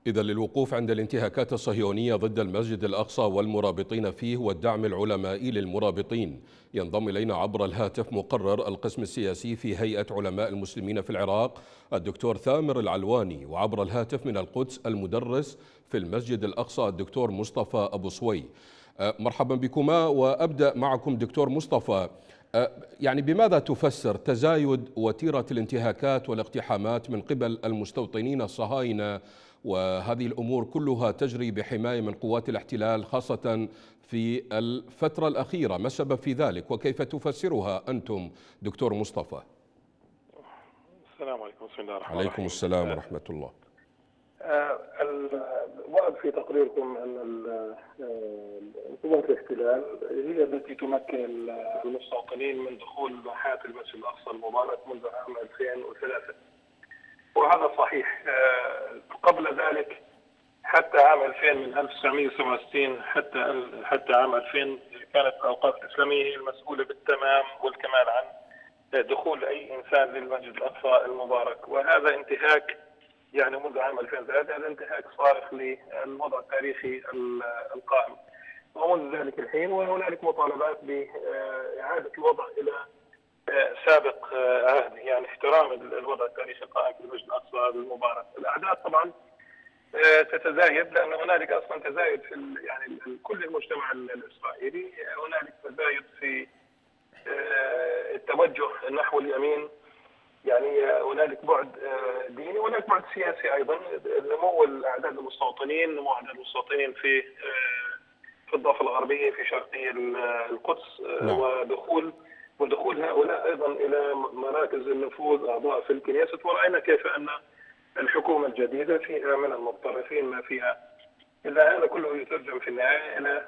إذا للوقوف عند الانتهاكات الصهيونية ضد المسجد الأقصى والمرابطين فيه والدعم العلمائي للمرابطين، ينضم إلينا عبر الهاتف مقرر القسم السياسي في هيئة علماء المسلمين في العراق الدكتور ثامر العلواني، وعبر الهاتف من القدس المدرس في المسجد الأقصى الدكتور مصطفى أبو صوي. مرحبا بكما، وأبدأ معكم دكتور مصطفى. يعني بماذا تفسر تزايد وتيرة الانتهاكات والاقتحامات من قبل المستوطنين الصهاينة، وهذه الأمور كلها تجري بحماية من قوات الاحتلال خاصة في الفترة الأخيرة؟ ما السبب في ذلك وكيف تفسرها أنتم دكتور مصطفى؟ السلام عليكم، بسم الله الرحمن عليكم الرحيم. السلام ورحمة الله. الورد في تقريركم أن قوات الاحتلال هي التي تمكن المستوطنين من دخول محاة المسجد الأقصى المبارك منذ عام 2003، وهذا صحيح. قبل ذلك حتى عام 2000 من 1967 حتى عام 2000 كانت الأوقاف الإسلامية هي المسؤولة بالتمام والكمال عن دخول أي إنسان للمسجد الأقصى المبارك، وهذا انتهاك يعني منذ عام 2003 هذا انتهاك صارخ للوضع التاريخي القائم، ومنذ ذلك الحين وهنالك مطالبات بإعادة الوضع إلى سابق عهد، يعني احترام الوضع التاريخي القائم في المسجد الأقصى المبارك. الأعداد طبعا تتزايد لأن هنالك أصلا تزايد في يعني كل المجتمع الإسرائيلي، هنالك تزايد في التوجه نحو اليمين، يعني هنالك بعد ديني وهنالك بعد سياسي ايضا. نمو الاعداد المستوطنين، نمو اعداد المستوطنين في الضفه الغربيه في شرقي القدس، نعم. ودخول هؤلاء ايضا الى مراكز النفوذ، اعضاء في الكنيسة، وراينا كيف ان الحكومه الجديده فيها من المتطرفين ما فيها، الا هذا كله يترجم في النهايه الى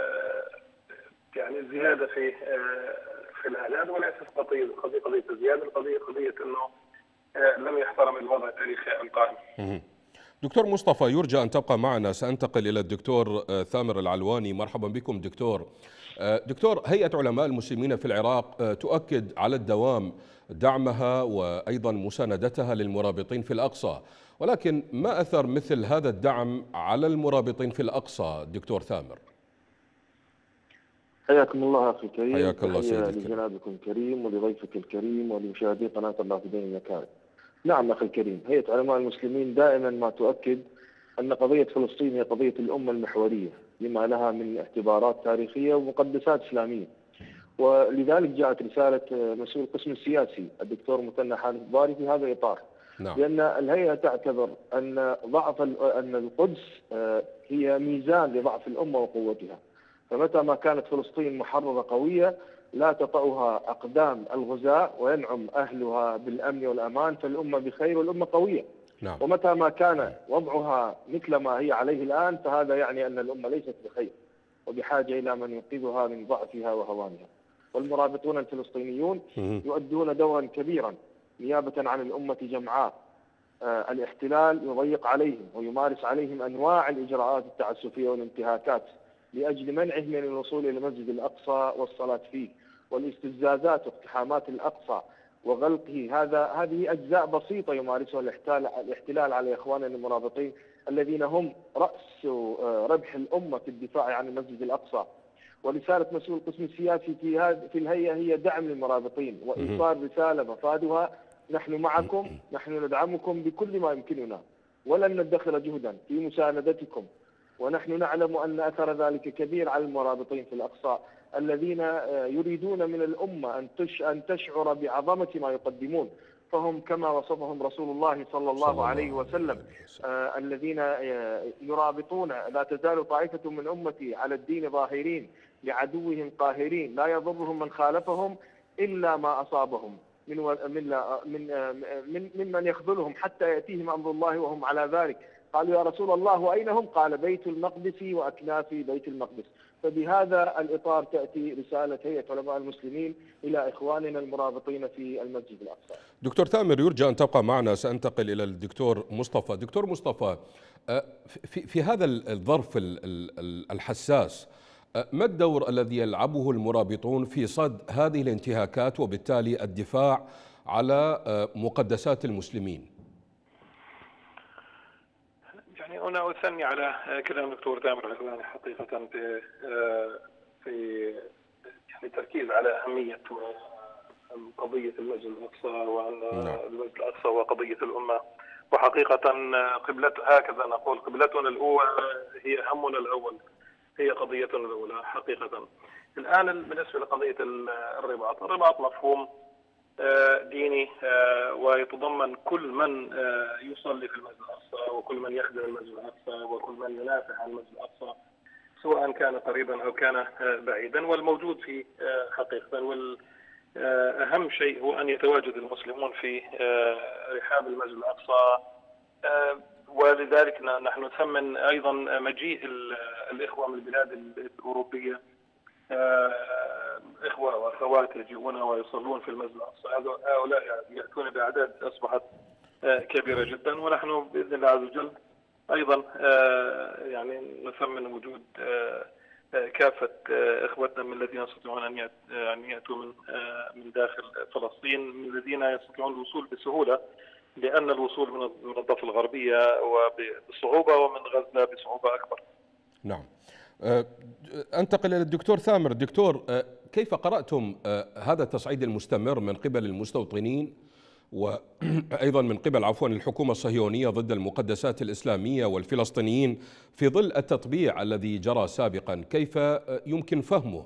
يعني زياده في الاعداد، وليست قضيه الزياده، قضيه انه لم يحترم الوضع التاريخي القائم. دكتور مصطفى، يرجى أن تبقى معنا، سأنتقل إلى الدكتور ثامر العلواني. مرحبا بكم دكتور. دكتور، هيئة علماء المسلمين في العراق تؤكد على الدوام دعمها وأيضا مساندتها للمرابطين في الأقصى، ولكن ما أثر مثل هذا الدعم على المرابطين في الأقصى دكتور ثامر؟ حياكم الله أخي الكريم، حياك الله سيدي الكريم. لجنابكم الكريم ولضيفك الكريم ولمشاهدي قناة الرافدين المكارم. نعم أخي الكريم، هيئة علماء المسلمين دائما ما تؤكد أن قضية فلسطين هي قضية الأمة المحورية لما لها من اعتبارات تاريخية ومقدسات إسلامية، ولذلك جاءت رسالة مسؤول القسم السياسي الدكتور مثنى حامد الضاري في هذا الإطار. نعم. لأن الهيئة تعتبر أن أن القدس هي ميزان لضعف الأمة وقوتها، فمتى ما كانت فلسطين محررة قوية لا تطأها أقدام الغزاة وينعم أهلها بالأمن والأمان، فالأمة بخير والأمة قوية. نعم. ومتى ما كان وضعها مثل ما هي عليه الآن فهذا يعني أن الأمة ليست بخير وبحاجة إلى من ينقذها من ضعفها وهوانها. والمرابطون الفلسطينيون يؤدون دورا كبيرا نيابة عن الأمة جمعاء. الاحتلال يضيق عليهم ويمارس عليهم أنواع الإجراءات التعسفية والانتهاكات لأجل منعهم من الوصول إلى المسجد الأقصى والصلاة فيه، والاستفزازات واقتحامات الأقصى وغلقه. هذه أجزاء بسيطة يمارسها الاحتلال على إخواننا المرابطين الذين هم رأس ربح الأمة في الدفاع عن المسجد الأقصى. ورسالة مسؤول القسم السياسي في الهيئة هي دعم للمرابطين وإيصال رسالة مفادها: نحن معكم، نحن ندعمكم بكل ما يمكننا ولن ندخر جهدا في مساندتكم، ونحن نعلم أن أثر ذلك كبير على المرابطين في الأقصى الذين يريدون من الأمة أن تشعر بعظمة ما يقدمون، فهم كما وصفهم رسول الله صلى الله عليه وسلم الذين يرابطون: لا تزال طائفة من أمتي على الدين ظاهرين لعدوهم قاهرين لا يضرهم من خالفهم إلا ما أصابهم ممن يخذلهم حتى يأتيهم أمر الله وهم على ذلك. قالوا: يا رسول الله وأين هم؟ قال: بيت المقدس وأكناف بيت المقدس. فبهذا الإطار تأتي رسالة هيئة علماء المسلمين إلى إخواننا المرابطين في المسجد الأقصى. دكتور ثامر، يرجى أن تبقى معنا، سأنتقل إلى الدكتور مصطفى. دكتور مصطفى، في هذا الظرف الحساس، ما الدور الذي يلعبه المرابطون في صد هذه الانتهاكات وبالتالي الدفاع على مقدسات المسلمين؟ يعني هنا أثني على كلام الدكتور تامر العلواني حقيقة في يعني التركيز على أهمية قضية المسجد الأقصى، وأن المسجد الأقصى هو قضية الأمة، وحقيقة هكذا نقول قبلتنا الأولى هي همنا الأول، هي قضيتنا الأولى حقيقة. الآن بالنسبة لقضية الرباط مفهوم ديني ويتضمن كل من يصلي في المسجد الأقصى، وكل من يخدم المسجد الأقصى، وكل من ينافع عن المسجد الأقصى سواء كان قريبا أو كان بعيدا، والموجود فيه حقيقة. والأهم شيء هو أن يتواجد المسلمون في رحاب المسجد الأقصى، ولذلك نحن نثمن أيضا مجيء الإخوة من البلاد الأوروبية، إخوة وأخوات يجيئون ويصلون في المسجد الأقصى. هؤلاء يأتون بأعداد أصبحت كبيرة جدا، ونحن بإذن الله عز وجل أيضا يعني نثمن وجود كافة إخوتنا من الذين يستطيعون أن يأتوا من داخل فلسطين، من الذين يستطيعون الوصول بسهولة، لأن الوصول من الضفة الغربية وبصعوبة ومن غزة بصعوبة أكبر. نعم. أنتقل إلى الدكتور ثامر. دكتور، كيف قرأتم هذا التصعيد المستمر من قبل المستوطنين وأيضا من قبل الحكومة الصهيونية ضد المقدسات الإسلامية والفلسطينيين في ظل التطبيع الذي جرى سابقا؟ كيف يمكن فهمه؟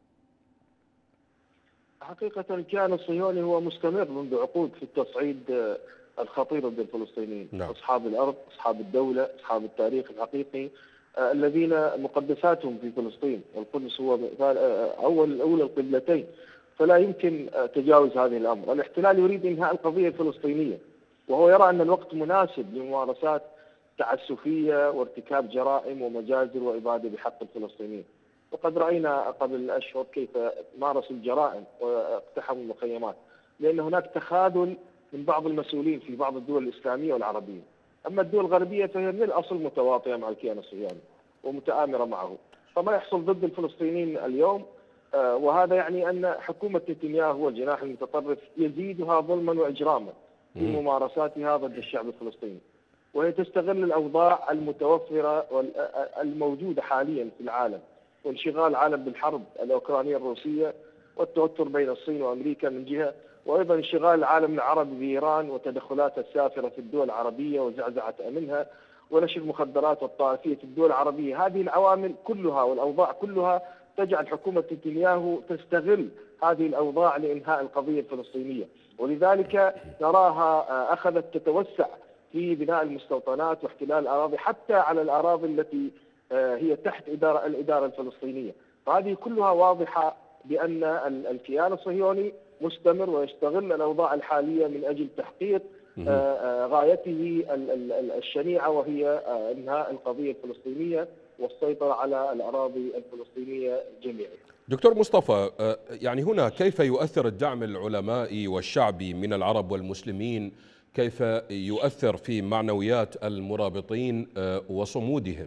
حقيقة الكيان الصهيوني هو مستمر منذ عقود في التصعيد الخطير ضد الفلسطينيين. نعم. أصحاب الأرض، أصحاب الدولة، أصحاب التاريخ الحقيقي، الذين مقدساتهم في فلسطين، والقدس هو أول القبلتين، فلا يمكن تجاوز هذه الأمر. الاحتلال يريد إنهاء القضية الفلسطينية، وهو يرى أن الوقت مناسب لممارسات تعسفية وارتكاب جرائم ومجازر وإبادة بحق الفلسطينيين. وقد رأينا قبل أشهر كيف مارسوا الجرائم واقتحموا المخيمات، لأن هناك تخاذل من بعض المسؤولين في بعض الدول الإسلامية والعربية. أما الدول الغربية فهي من الأصل متواطئة مع الكيان الصهيوني ومتآمرة معه، فما يحصل ضد الفلسطينيين اليوم وهذا يعني أن حكومة نتنياهو والجناح المتطرف يزيدها ظلما وإجراما في ممارساتها ضد الشعب الفلسطيني، وهي تستغل الأوضاع المتوفرة والموجودة حاليا في العالم، وانشغال العالم بالحرب الأوكرانية الروسية والتوتر بين الصين وأمريكا من جهة، وأيضا انشغال العالم العربي بإيران وتدخلاتها السافرة في الدول العربية وزعزعة أمنها، ونشر المخدرات والطائفية في الدول العربية. هذه العوامل كلها والأوضاع كلها تجعل حكومة نتنياهو تستغل هذه الأوضاع لإنهاء القضية الفلسطينية، ولذلك نراها أخذت تتوسع في بناء المستوطنات واحتلال الأراضي حتى على الأراضي التي هي تحت الإدارة الفلسطينية. فهذه كلها واضحة بأن الكيان الصهيوني مستمر ويستغل الأوضاع الحالية من أجل تحقيق غايته الشنيعة، وهي إنهاء القضية الفلسطينية والسيطرة على الأراضي الفلسطينية جميعا. دكتور مصطفى، يعني هنا كيف يؤثر الدعم العلمائي والشعبي من العرب والمسلمين، كيف يؤثر في معنويات المرابطين وصمودهم؟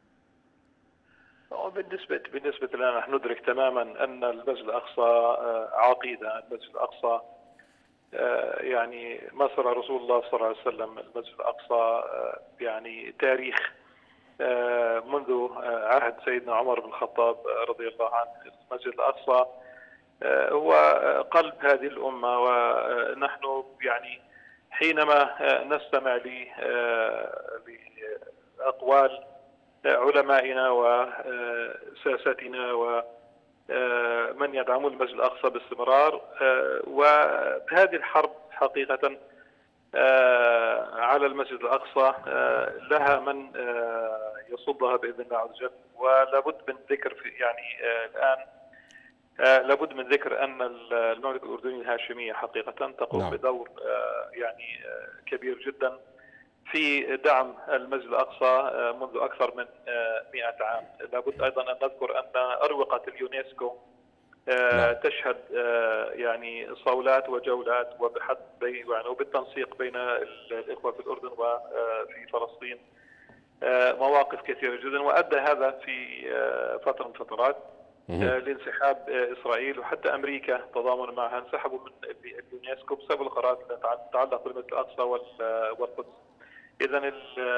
بالنسبة لنا نحن ندرك تماما أن المسجد الأقصى عقيدة. المسجد الأقصى يعني مسر رسول الله صلى الله عليه وسلم. المسجد الأقصى يعني تاريخ منذ عهد سيدنا عمر بن الخطاب رضي الله عنه. المسجد الأقصى هو قلب هذه الأمة، ونحن يعني حينما نستمع لأقوال علمائنا وساستنا ومن يدعمون المسجد الأقصى باستمرار، وهذه الحرب حقيقة على المسجد الأقصى لها من يصدها بإذن الله عز وجل. ولابد من ذكر الآن لابد من ذكر أن المملكة الأردنية الهاشمية حقيقة تقوم بدور يعني كبير جدا في دعم المسجد الأقصى منذ أكثر من 100 عام. لابد أيضا أن نذكر أن أروقة اليونسكو تشهد يعني صولات وجولات وبالتنسيق بين الإخوة في الأردن وفي فلسطين مواقف كثيرة جدا، وأدى هذا في فترة من فترات لانسحاب إسرائيل، وحتى أمريكا تضامن معها انسحبوا من اليونسكو بسبب القرارات التي تتعلق بالمسجد الأقصى والقدس. إذا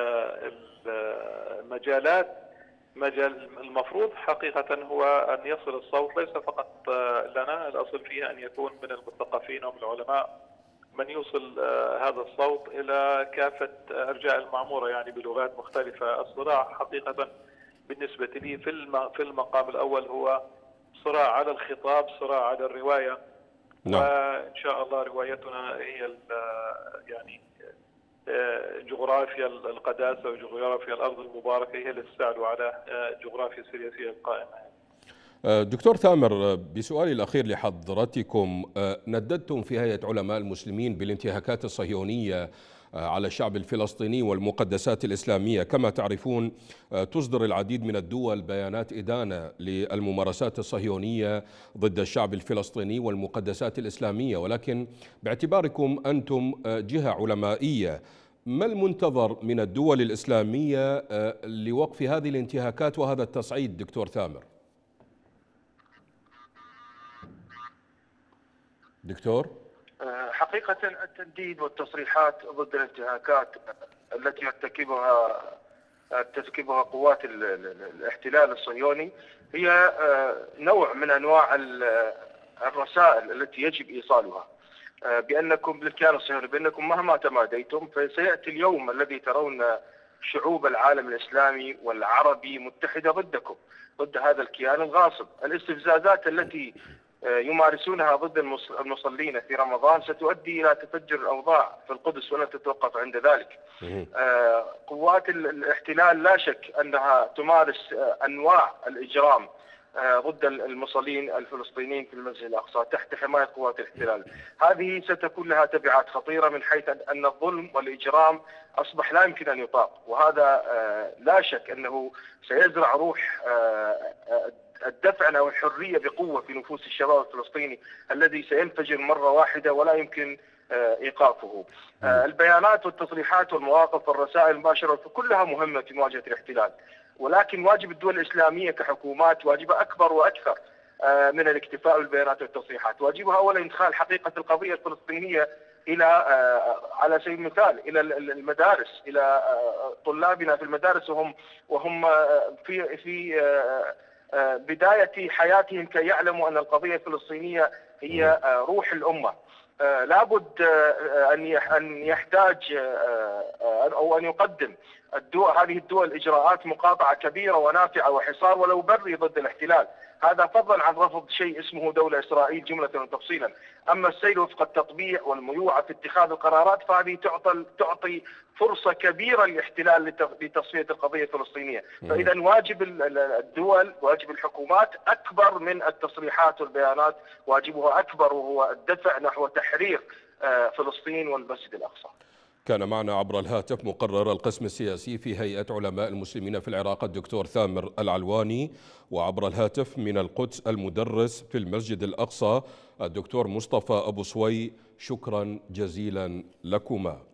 المجالات، مجال المفروض حقيقة هو أن يصل الصوت ليس فقط لنا، الأصل فيه أن يكون من المثقفين ومن العلماء من يوصل هذا الصوت إلى كافة أرجاء المعمورة، يعني بلغات مختلفة. الصراع حقيقة بالنسبة لي في المقام الأول هو صراع على الخطاب، صراع على الرواية. نعم. وإن شاء الله روايتنا هي يعني جغرافيا القداسة وجغرافيا الأرض المباركة هي اللي تساعد على جغرافيا السياسية القائمة. دكتور ثامر، بسؤالي الأخير لحضرتكم، نددتم في هيئة علماء المسلمين بالانتهاكات الصهيونية على الشعب الفلسطيني والمقدسات الإسلامية. كما تعرفون تصدر العديد من الدول بيانات إدانة للممارسات الصهيونية ضد الشعب الفلسطيني والمقدسات الإسلامية، ولكن باعتباركم أنتم جهة علمائية، ما المنتظر من الدول الإسلامية لوقف هذه الانتهاكات وهذا التصعيد دكتور ثامر؟ دكتور؟ حقيقة التنديد والتصريحات ضد الانتهاكات التي ترتكبها قوات الاحتلال الصهيوني هي نوع من أنواع الرسائل التي يجب إيصالها بأنكم بالكيان الصهيوني، بأنكم مهما تماديتم فسيأتي اليوم الذي ترون شعوب العالم الإسلامي والعربي متحدة ضدكم، ضد هذا الكيان الغاصب. الاستفزازات التي يمارسونها ضد المصلين في رمضان ستؤدي إلى تفجر الأوضاع في القدس ولن تتوقف عند ذلك. قوات الاحتلال لا شك أنها تمارس أنواع الإجرام ضد المصلين الفلسطينيين في المسجد الأقصى تحت حماية قوات الاحتلال. هذه ستكون لها تبعات خطيرة من حيث أن الظلم والإجرام أصبح لا يمكن أن يطاق، وهذا لا شك أنه سيزرع روح الدفع أو الحرية بقوة في نفوس الشباب الفلسطيني الذي سينفجر مرة واحدة ولا يمكن إيقافه. البيانات والتصريحات والمواقف والرسائل المباشرة كلها مهمة في مواجهة الاحتلال، ولكن واجب الدول الإسلامية كحكومات واجبها أكبر وأكثر من الاكتفاء بالبيانات والتصريحات. واجبها أولا إدخال حقيقة القضية الفلسطينية إلى على سبيل المثال إلى المدارس، إلى طلابنا في المدارس وهم في بداية حياتهم كي يعلموا أن القضية الفلسطينية هي روح الأمة. لابد أن يحتاج أو أن يقدم هذه الدول إجراءات مقاطعة كبيرة ونافعة وحصار ولو بري ضد الاحتلال، هذا فضلا عن رفض شيء اسمه دولة إسرائيل جملة وتفصيلا. أما السير وفق التطبيع والميوعة في اتخاذ القرارات فهذه تعطي فرصة كبيرة للاحتلال لتصفية القضية الفلسطينية. فإذا واجب الدول، واجب الحكومات أكبر من التصريحات والبيانات، واجبها أكبر وهو الدفع نحو تحرير فلسطين والمسجد الأقصى. كان معنا عبر الهاتف مقرر القسم السياسي في هيئة علماء المسلمين في العراق الدكتور ثامر العلواني، وعبر الهاتف من القدس المدرس في المسجد الأقصى الدكتور مصطفى أبو صوي. شكرا جزيلا لكما.